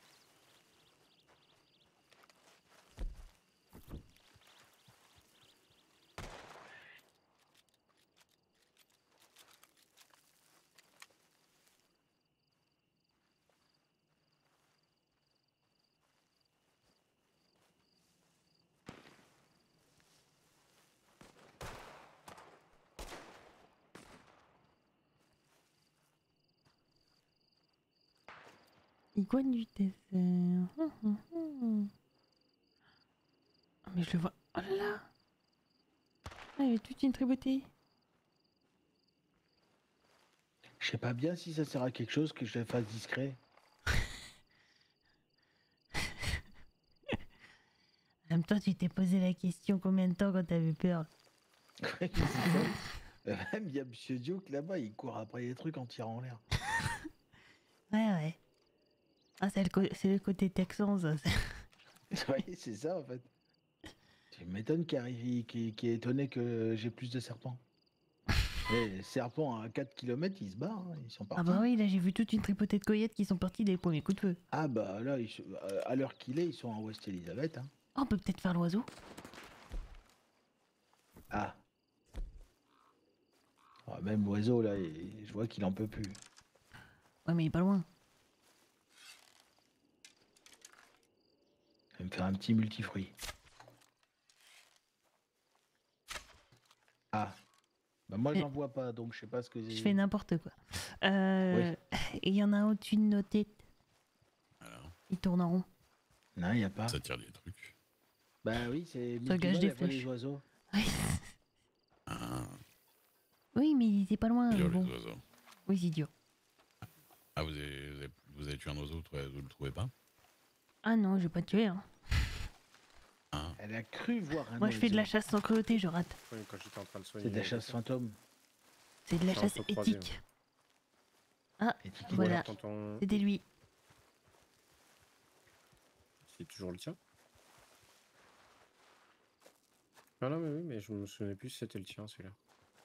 Iguane du désert. Hum, hum, hum. Ah, mais je le vois. Oh là là! Ah, il y avait toute une tributée. je sais pas bien si ça sert à quelque chose que je le fasse discret. En même temps, tu t'es posé la question combien de temps quand t'avais peur? Ouais, c'est ça. Euh, Même il y a Monsieur Duke là-bas, il court après les trucs en tirant en l'air. Ouais, ouais. Ah, c'est le, co- c'est le côté texan, ça. Oui, c'est ça en fait. Tu m'étonnes qu'il arrive, qu'il qu'il est étonné que j'ai plus de serpents. Et les serpents à quatre kilomètres, ils se barrent, hein, ils sont Ah partis. bah oui, là j'ai vu toute une tripotée de coyotes qui sont partis des premiers coups de feu. Ah bah là, ils sont- euh, à l'heure qu'il est, ils sont en West Elizabeth. Hein. Oh, on peut peut-être faire l'oiseau. Ah. Ah, même l'oiseau là, il- je vois qu'il en peut plus. Ouais, mais il est pas loin. Il va me faire un petit multifruit. Ah. Bah moi Eh. j'en vois pas, donc je sais pas ce que Je c'est. fais n'importe quoi. Euh... Et il y en a un au-dessus de nos têtes. alors, Il tourne en rond. Non, il y a pas. ça tire des trucs. Bah oui, c'est Ça gâche Milky des Way, elle voit flèches. les oiseaux. Oui. Ah, Oui, mais il était pas loin. là, mais les bon. oiseaux. Oui, c'est dur. Ah, vous avez, vous avez, vous avez tué un oiseau, vous trouvez- vous le trouvez pas? Ah non, je vais pas te tuer. Hein. Ah, Elle a cru voir un Moi, je fais de la oiseau. chasse sans cruauté, je rate. Oui, quand j'étais en train de soigner. C'est de la les chasse enfants. fantôme. C'est de la Ça, chasse faut croiser, éthique. Étiquette. Voilà. Alors, quand on... C'était lui. C'est toujours le tien. Ah non, mais oui, mais je me souvenais plus si c'était le tien, celui-là.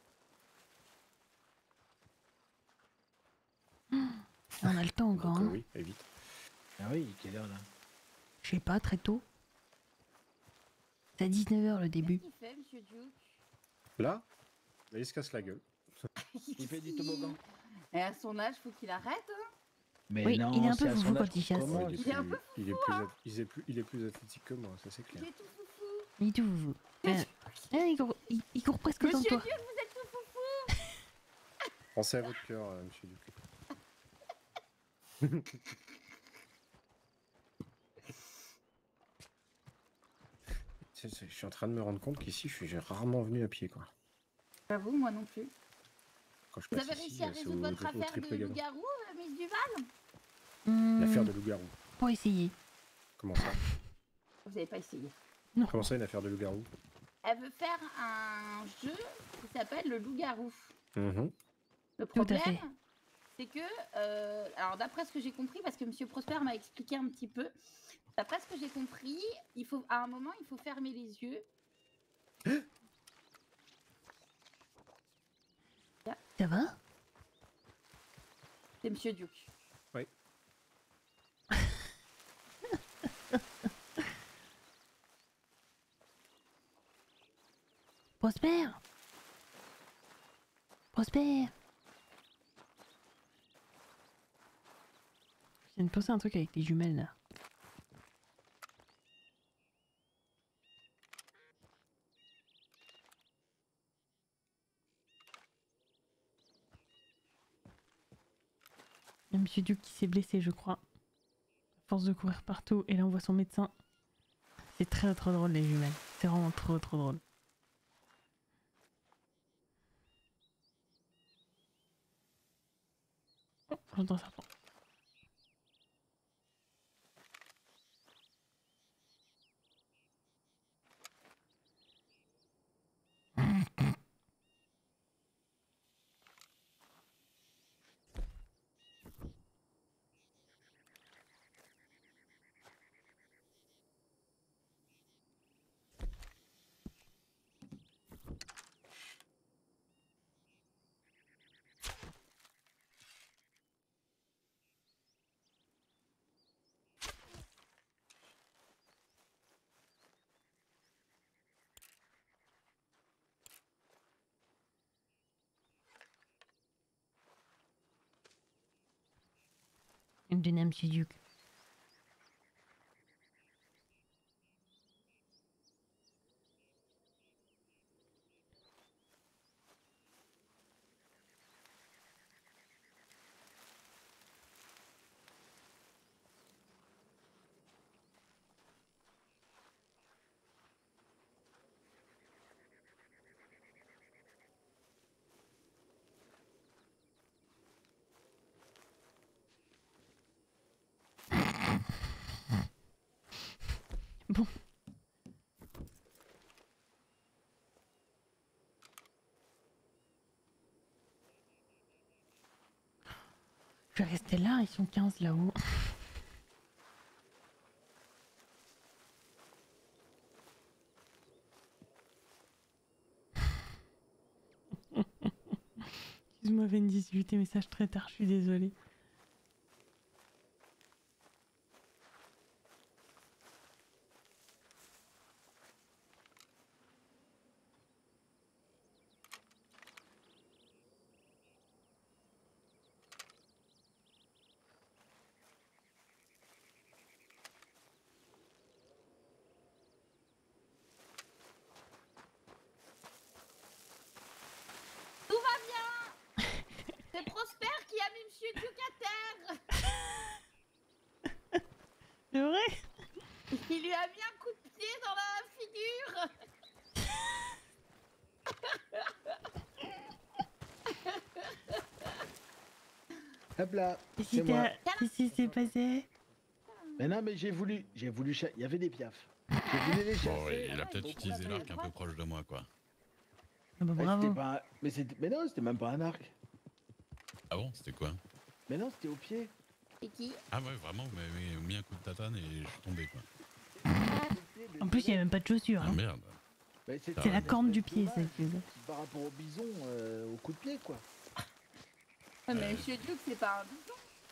On a le temps encore. Donc, euh, Hein. oui, et vite. Ah oui, quelle heure là? Je sais pas, très tôt. C'est à dix-neuf heures le début. Qu'est-ce qu'il fait, Monsieur Duke? Là, là, il se casse la gueule. Il fait du toboggan. Et à son âge, faut qu'il arrête. Hein. Mais Oui, non, il est un peu c'est à son foufou âge quand il qu'on chasse. commence. il, il est un plus, peu il, est plus ath- il, est plus, il est plus athlétique que moi, ça c'est Il clair. est tout foufou. Il est tout vous. Euh, il, court, il, il court presque autant que Monsieur toi. Duke, vous êtes tout foufou. Pensez à votre cœur, euh, monsieur Duc. C'est- c'est- Je suis en train de me rendre compte qu'ici, je suis j'ai rarement venu à pied, quoi. J'avoue, moi non plus. je Vous passe avez ici, réussi à euh, c'est résoudre au- votre au affaire triple de galant. loup-garou, euh, Miss Duval? Hmm, L'affaire de loup-garou. Pas essayer. Comment ça? Vous n'avez pas essayé. Non. Comment ça, une affaire de loup-garou? Elle veut faire un jeu qui s'appelle le loup-garou. Mhm. Le Tout à problème, fait. c'est que, euh, alors d'après ce que j'ai compris, parce que Monsieur Prosper m'a expliqué un petit peu, d'après ce que j'ai compris, il faut, à un moment, il faut fermer les yeux. Ça va? C'est Monsieur Duke. Oui. Prosper Prosper Je viens de penser à un truc avec les jumelles là. Il y a Monsieur Duke qui s'est blessé, je crois. À force de courir partout, et là on voit son médecin. C'est très trop drôle les jumelles. C'est vraiment trop trop drôle. Oh, j'entends un serpent. Il me donnait un Monsieur Duke. Bon. Je vais rester là, ils sont quinze là-haut. Excuse-moi, vingt dix-huit, message très tard, je suis désolée. Tout va bien. C'est Prosper qui a mis Monsieur Duke à terre. C'est vrai? Il lui a mis un coup de pied dans la figure. Hop là, Qu'est-ce c'est qui moi. t'a- qu'est-ce qui s'est passé? Mais non, mais j'ai voulu, j'ai voulu, cha- il y avait des piafs. J'ai voulu les chasser. Bon, il a ouais, peut-être bon, utilisé bon, l'arc un bon. peu proche de moi, quoi. Ah bah Ouais, bravo. c'était pas un- mais, c'était- mais non, c'était même pas un arc. Ah bon, c'était quoi? Mais non, c'était au pied. Et qui? Ah ouais, vraiment, vous m'avez mis un coup de tatane et je suis tombé, quoi. En plus, il n'y a même pas de chaussures. Ah Hein. merde. Mais c'était C'est la une corne du espèce pied, de ça, match tu veux. Par rapport au bison, euh, au coup de pied, quoi. Ouais, mais Euh. Monsieur Duke, c'est pas un bison.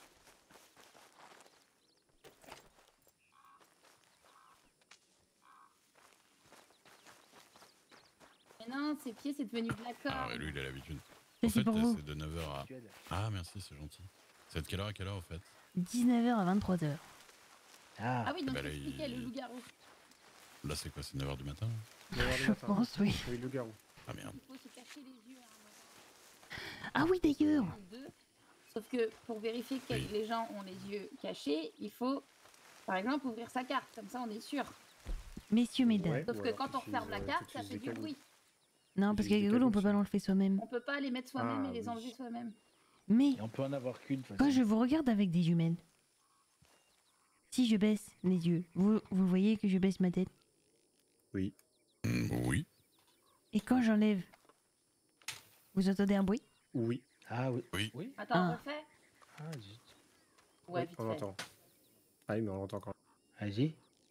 Mais non, ses pieds, c'est devenu de la Ah corde. ouais, lui, il a l'habitude. C'est En fait, pour vous. c'est de neuf heures à... Suède. Ah, merci, c'est gentil. C'est de quelle heure à quelle heure, en fait? dix-neuf heures à vingt-trois heures. Ah, Ah oui, donc bah là, j'expliquais il- le loup-garou. Là, c'est quoi? C'est neuf heures du matin, là? neuf heures du Je matin. pense, oui. Oui, loup-garou. Ah merde. Il faut se cacher les yeux à un moment. Ah oui, d'ailleurs. ou deux. Sauf que pour vérifier que Oui. les gens ont les yeux cachés, il faut, par exemple, ouvrir sa carte. Comme ça, on est sûr. Messieurs, mesdames. Ouais. Sauf Ou que alors quand on t'utilises, referme la euh, carte, ça t'utilises fait des du cailloux. bruit. Non, parce Des- qu'avec des Google, on cadeaux, peut pas ça. l'enlever soi-même. On peut pas les mettre soi-même Ah, et les oui. enlever soi-même. Mais Et on peut en avoir qu'une. de toute quand façon. je vous regarde avec des jumelles, si je baisse les yeux, vous, vous voyez que je baisse ma tête. Oui. Mm, oui. Et quand j'enlève, vous entendez un bruit? Oui. Ah oui. Oui. Oui. Attends, Ah. on refait. Ah, zut. Ouais, Oui, vite on fait. entend. Ah oui, mais on entend quand Vas-y.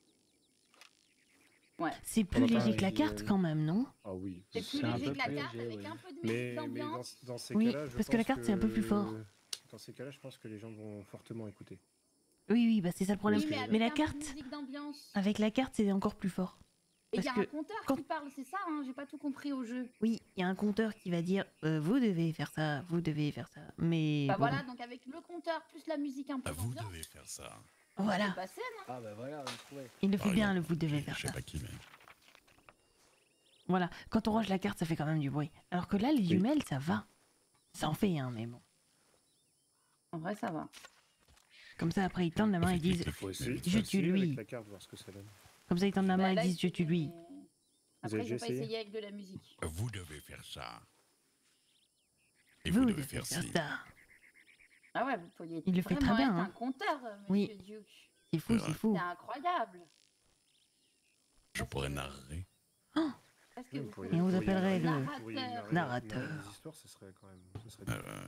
Ouais. C'est plus On entend léger que la avec carte les- quand même, non? même. Ah oui. C'est C'est plus un léger peu que la plus carte léger, avec oui. un peu de musique Mais, mais dans, d'ambiance. dans ces Oui, cas-là, je parce que la pense carte, c'est un peu plus fort. Dans ces cas-là, je pense que les gens vont fortement écouter. Oui, oui, bah c'est ça le problème. Oui, mais Mais avec Mais la un peu carte, de musique d'ambiance. avec la carte, c'est encore plus fort. Et il y parce a un que compteur quand- qui parle, c'est ça, hein, j'ai pas tout compris au jeu. Oui, il y a un compteur qui va dire euh, vous devez faire ça, vous devez faire ça. Mais Bah bon, voilà, donc avec le compteur plus la musique un peu Ah, vous d'ambiance, devez faire ça. voilà, c'est passé, non? Ah bah voilà, on a trouvé. il le fait Par bien, exemple, le vous devez je- faire Je sais ça. pas qui, mais. Voilà, quand on range la carte, ça fait quand même du bruit. Alors que là, les jumelles, ça va. Ça en fait, hein, mais bon. En vrai, ça va. Comme ça, après, ils tendent la main et disent. Il faut essayer, Je faut tue essayer lui. avec la carte, voir ce que ça donne. Comme ça, ils tendent la main Bah, et là, disent je tue essayez, lui. mais- Vous Après, avez j'ai déjà pas essayé essayé avec de la musique. Vous devez faire ça. Et Vous vous, devez devez faire faire ci. ça. Ah ouais, vous pourriez Il le fait vraiment très bien, être hein. un compteur, euh, monsieur Oui. Duke. C'est fou, Ouais. c'est fou. C'est incroyable. Je Parce pourrais que- narrer. Parce que Oui, vous vous pourriez- Et on vous vous pourriez appellerait narrer- le vous pourriez narrateur. narrer- narrateur. narrer des histoires, ce serait quand même. Ce serait Euh, bien. euh,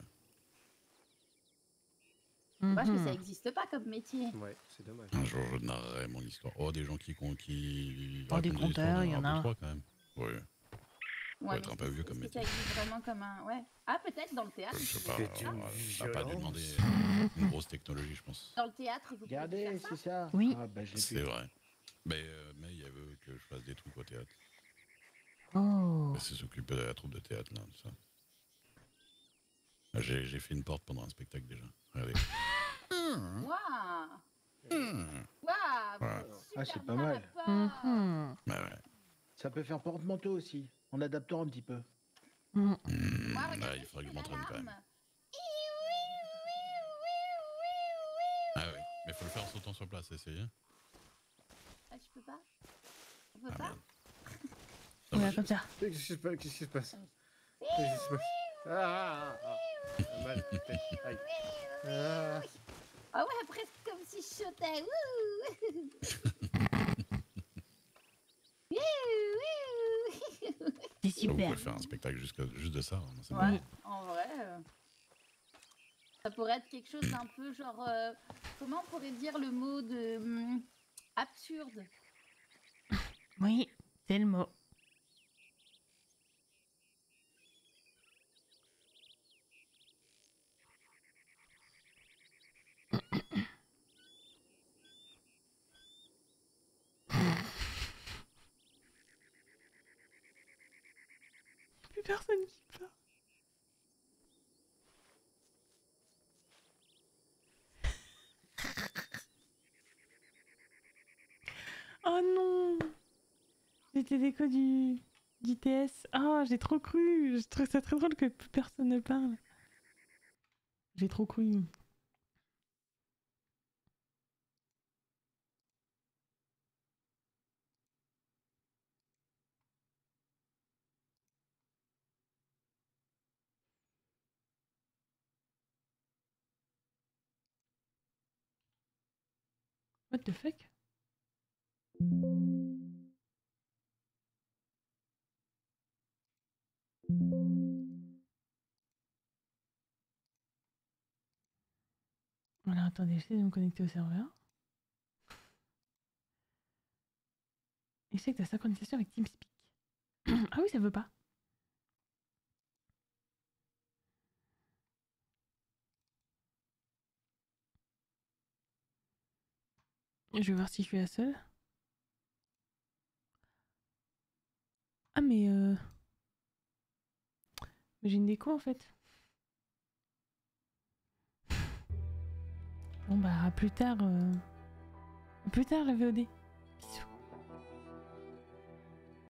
Dommage que Mhm. ça n'existe pas comme métier. Ouais, c'est dommage. un jour, je narrerai mon histoire. Oh, des gens qui. con- qui Oh, des racontent histoires, conteurs, il y un en peu a. trois, quand même. Ouais. Ouais, être mais un peu est-ce- vieux est-ce comme que métier. ça existe vraiment comme un... Ouais. Ah, peut-être dans le théâtre. Je ils sais pouvaient pas. faire On ça. une va pas lui violence. demander une grosse technologie, je pense. Dans le théâtre, vous pouvez Regardez, faire ça. c'est ça. Oui. Ah bah je l'ai C'est plus. vrai. Mais, euh, mais il veut que je fasse des trucs au théâtre. Oh. Bah, c'est s'occuper de la troupe de théâtre, là, tout ça. Ah, J'ai j'ai fait une porte pendant un spectacle déjà. Regardez. Waouh. Waouh. Voilà. Super Ah, c'est pas bien mal. la porte. Mhm. Bah ouais. Ça peut faire porte-manteau aussi, en adaptant un petit peu. Mhm. Mmh, Moi, là, regardez, il faudrait que je c'est m'entraîne quand même. l'alarme. Ah oui, mais faut le faire en sautant sur place, essayez. Ah, je peux pas. On peut Ah pas. merde. Voilà, comme ça. Qu'est-ce qui se passe Qu'est-ce qui se passe Qu'est-ce qui se passe Ah, ah, ah, ah. Mal. Aïe. Ah. Ah ouais, presque comme si je sautais. Wouh. Wouh, wouh. C'est Vous super. pouvez faire un spectacle juste, juste de ça. hein, c'est Ouais, bon. en vrai. euh, Ça pourrait être quelque chose d'un peu genre. euh, Comment on pourrait dire le mot de. hum, absurde. Oui, c'est le mot. Plus personne qui parle. Oh non! C'était l'écho du, du T S. Ah, j'ai trop cru. Je trouve ça très drôle que plus personne ne parle. J'ai trop cru. What the fuck? Voilà, attendez, j'essaie de me connecter au serveur. Essaye ta synchronisation avec TeamSpeak. Ah oui, ça veut pas. Je vais voir si je suis la seule. Ah mais euh... mais j'ai une déco en fait. Bon bah à plus tard. Euh... à plus tard la V O D.